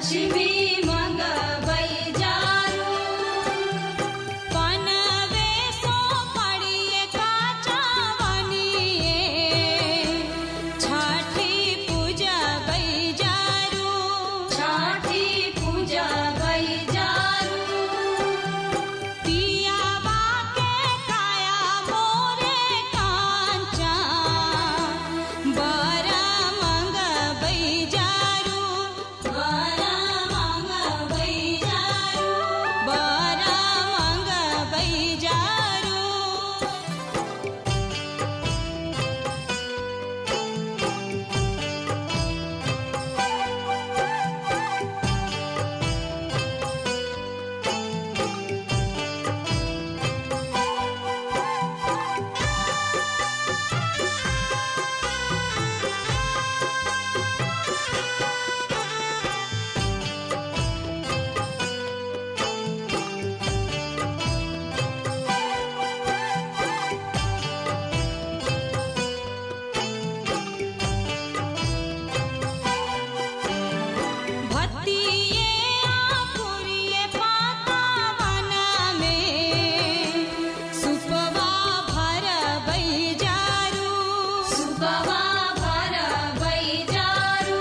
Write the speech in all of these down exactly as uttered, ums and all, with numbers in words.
लक्ष्मी मंगबै जारू पनवे सो पड़िए काचावनिए छठी पूजा बै जारू छठी पूजा बै जारू पियावा के काया मोरे कांचा बरा मंगबै जारू बरा मंगबै जारू बरा मंगबै जारू भत्तिए आपुरिए पातावन में सुपवा भरबै जारू सुपवा भरबै जारू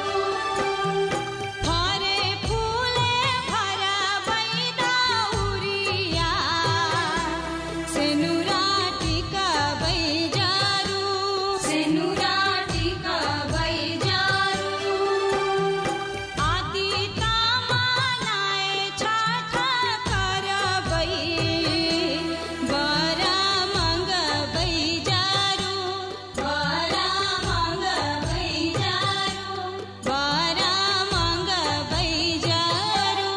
फरे फूले भरबै दाउरिया सेनुरा टिकबै जारू सेनुरा टिकबै जारू आदि कामनाए छठ करबै बरा मंगबै जारू बरा मंगबै जारू बरा मंगबै जारू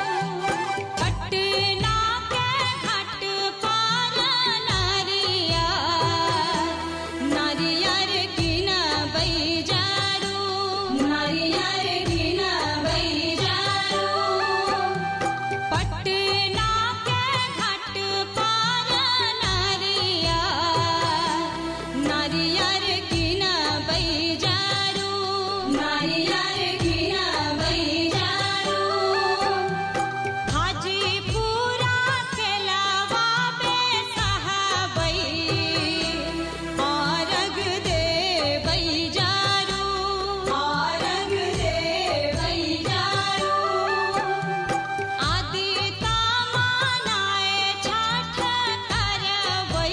पटना के घाट पार नारिया नारियर किनबै जारू नारियर गिनबै जारू पटना के घाट पार नारिया नारियर किनबै जारू नारियर गिनबै जारू हाजीपुरा केलवा बेसहबै अर्घ देबै जारू अर्घ देबै जारू आदि कामनाए छठ करबै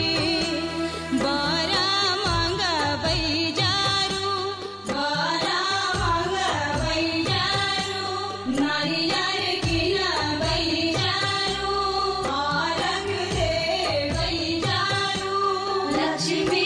बरा मंगबै जारू बरा मंगबै जारू नारियर गिनबै जारू अर्घ देबै जारू लक्ष्मी